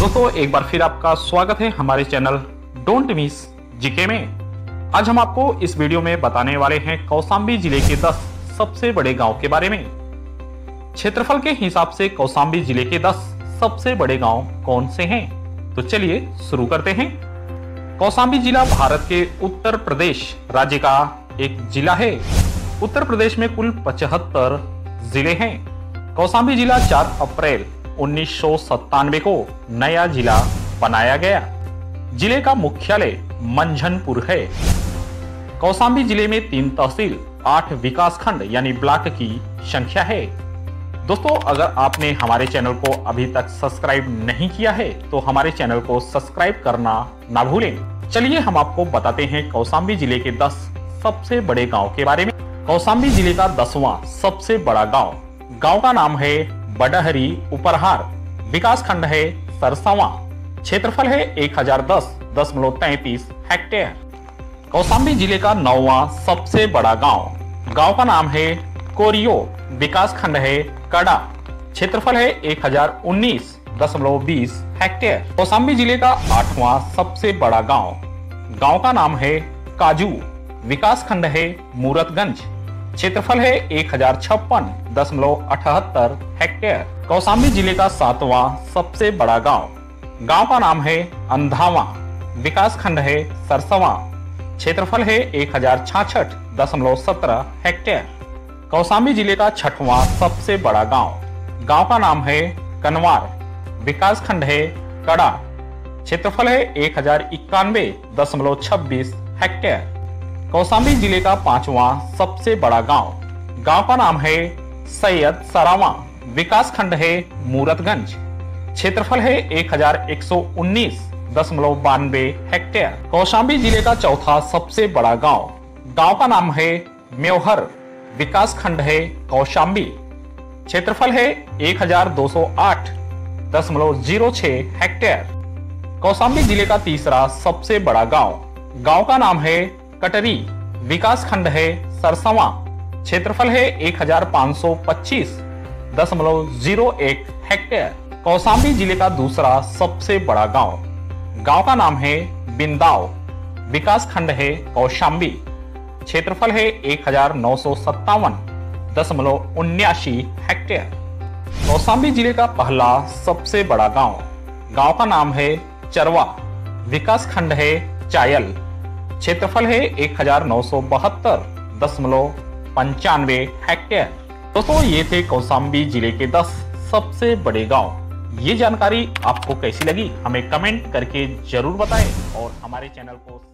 दोस्तों एक बार फिर आपका स्वागत है हमारे चैनल डोंट मिस जीके में। आज हम आपको इस वीडियो में बताने वाले हैं कौशाम्बी जिले के 10 सबसे बड़े गांव के बारे में। क्षेत्रफल के हिसाब से कौशाम्बी जिले के 10 सबसे बड़े गांव कौन से हैं, तो चलिए शुरू करते हैं। कौशाम्बी जिला भारत के उत्तर प्रदेश राज्य का एक जिला है। उत्तर प्रदेश में कुल 75 जिले हैं। कौशाम्बी जिला 4 अप्रैल 1997 को नया जिला बनाया गया। जिले का मुख्यालय मंझनपुर है। कौशाम्बी जिले में 3 तहसील, 8 विकास खंड यानी ब्लॉक की संख्या है। दोस्तों अगर आपने हमारे चैनल को अभी तक सब्सक्राइब नहीं किया है तो हमारे चैनल को सब्सक्राइब करना ना भूलें। चलिए हम आपको बताते हैं कौशाम्बी जिले के 10 सबसे बड़े गांव के बारे में। कौशाम्बी जिले का 10वां सबसे बड़ा गांव का नाम है बडहरी उपरहार। विकास खंड है सरसवा। क्षेत्रफल है 1010.33 हेक्टेयर। कौशाम्बी जिले का 9वां सबसे बड़ा गांव का नाम है कोरियो। विकास खंड है कड़ा। क्षेत्रफल है 1019.20 हेक्टेयर। कौशाम्बी जिले का 8वां सबसे बड़ा गांव का नाम है काजू। विकास खंड है मूरतगंज। क्षेत्रफल है 1056.78 हेक्टेयर। कौशाम्बी जिले का 7वां सबसे बड़ा गांव का नाम है अंधावा। विकास खंड है सरसवा। क्षेत्रफल है 1066.17 हेक्टेयर। कौशाम्बी जिले का 6वां सबसे बड़ा गांव का नाम है कनवार। विकास खंड है कड़ा। क्षेत्रफल है 1091.26 हेक्टेयर। कौशाम्बी जिले का 5वां सबसे बड़ा गांव का नाम है सैयद सरावा। विकास खंड है मूरतगंज। क्षेत्रफल है 1119.92 हेक्टेयर। कौशाम्बी जिले का 4था सबसे बड़ा गांव का नाम है म्योहर। विकास खंड है कौशाम्बी। क्षेत्रफल है 1208.06 हेक्टेयर। कौशाम्बी जिले का 3रा सबसे बड़ा गांव का नाम है कटरी। विकास खंड है सरसवा। क्षेत्रफल है 1525.01 हेक्टेयर। कौशाम्बी जिले का 2रा सबसे बड़ा गांव का नाम है बिंदाव। विकास खंड है कौशाम्बी। क्षेत्रफल है 1957.79 हेक्टेयर। कौशाम्बी जिले का पहला सबसे बड़ा गांव का नाम है चरवा। विकास खंड है चायल। क्षेत्रफल है 1972.95 हेक्टेयर। दोस्तों ये थे कौशाम्बी जिले के 10 सबसे बड़े गांव। ये जानकारी आपको कैसी लगी हमें कमेंट करके जरूर बताएं और हमारे चैनल को